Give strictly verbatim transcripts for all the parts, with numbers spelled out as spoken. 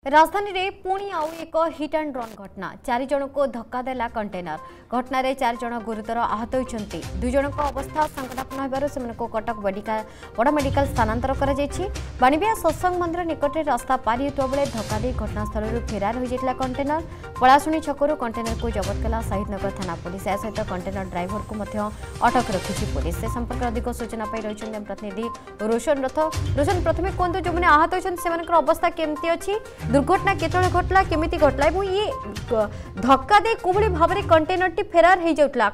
राजधानी रे पुणी आउ एक हिट एंड रन घटना चार जन को धक्का देला कंटेनर घटना रे चार जन गुरुतर आहत होइछन्ति दुई जन को अवस्था संकटापन्न हेबारु सेमनको कटक मेडिकल बड़ मेडिकल स्थानांतर करा जायछि। बाणिबिया सत्संग मंदिर निकट रास्ता पारी हेतुआ बेले धक्का दे घटनास्थल फेरार हो जाइतला कंटेनर पलाशुणी छकरू कंटेनर को जबत कला शहीदनगर थाना पुलिस या सहित कंटेनर ड्राइवर को मध्य अटक रखिछि पुलिस। से संपर्क अधिक सूचना पाई रहिछन्ति प्रतिनिधि रोशन रथ। रोशन प्रथमे कोन जो माने आहत होइछन्ति सेमनकर अवस्था केमती अछि दुर्घटना केतळे घटला केमिति घटला एवं ये धक्का दे कोभली भाबरे कंटेनर टी फेरार हे जाउतला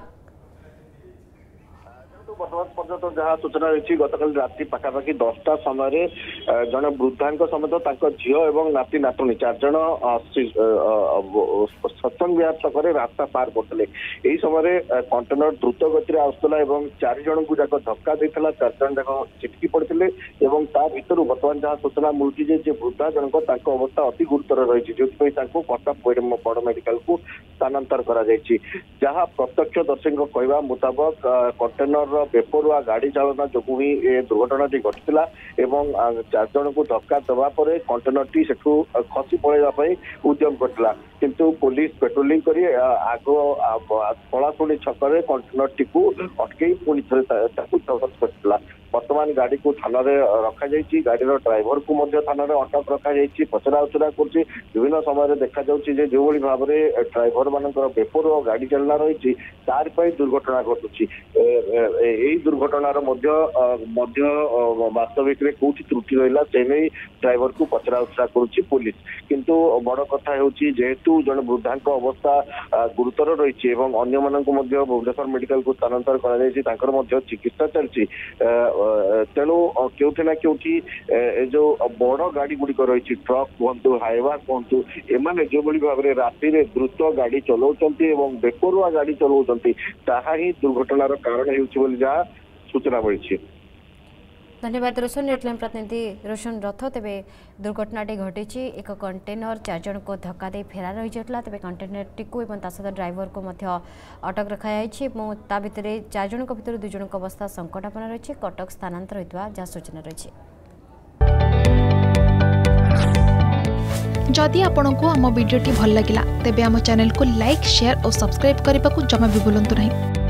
बर्तमान पर्यटन जहाँ सूचना रही गतकाल राति पाखापाखि दसटा समय जड़े वृद्धा समेत झील और नाती नातुणी चार जन सत्संग विहार छक रास्ता पार करते यही समय कंटेनर द्रुत गति आसूला और चार जन को जाक धक्का देता चार जन जाक छिटकी पड़ते भर बर्तमान जहाँ सूचना मिलूँ वृद्धा जनक अवस्था अति गुरुतर रही जो कटक बड़ मेडिकल को स्थानांतर कर जहाँ प्रत्यक्षदर्शी कहवा मुताबक कंटेनर बेपरुआ गाड़ी चालना जो ही ए दुर्घटनाटी घटीला एवं चार जन को धक्का देवा पर कंटेनर टी सेठू खसी पड़ाई उद्यम करथिला किंतु पुलिस पेट्रोलिंग करी आग पलाशुणी छकरे कंटेनर टी को अटकई पुणी थे जबत करथिला। वर्तमान गाड़ी को थाना रखा जाइए गाड़ी ड्राइवर को मध्य थाना अटक रखा जाइए पचरा उचरा कर विभिन्न समय देखा जाऊँगी जो भाव में ड्राइवर मान बेपरुआ गाड़ी चलना रही तार दुर्घटना घटुची यही दुर्घटनार वास्तविक कौटी त्रुटि रहा से नहीं ड्राइवर को पचरा उचरा करुच्ची पुलिस किंतु बड़ कथा जेहेतु जन वृद्धा अवस्था गुरुतर रही अन्य मानक भुवनेश्वर मेडिकल को स्थानांतर कर चिकित्सा चलती तेणु क्योंकि ना क्योंकि जो बड़ गाड़ी गुड़िक रही ट्रक कहतु हाइवा कहतु एमाने जो भाव में राति द्रुत गाड़ी चलाउछन्ति एवं बेपरुआ गाड़ी चलाउछन्ति ताहा ही दुर्घटनार कारण होउछि जहाँ सूचना मिली। धन्यवाद रोशन हेडलाइन प्रतिनिधि रोशन रथ। तेबे दुर्घटनाटी घटी एक कंटेनर चार जन को धक्का दे फेरार रही जाता तेज कंटेनर टी को सहित ड्राइवर को मध्य अटक रखाई ता भितर चार जन भर दुई जन अवस्था संकटापन्न रही कटक स्थानांतर होता जहाँ सूचना रही। जदि आपंक आम भिडी भल लगा तेब आम चैनल को लाइक शेयर और सब्सक्राइब करने को जमा भी भूलु नहीं।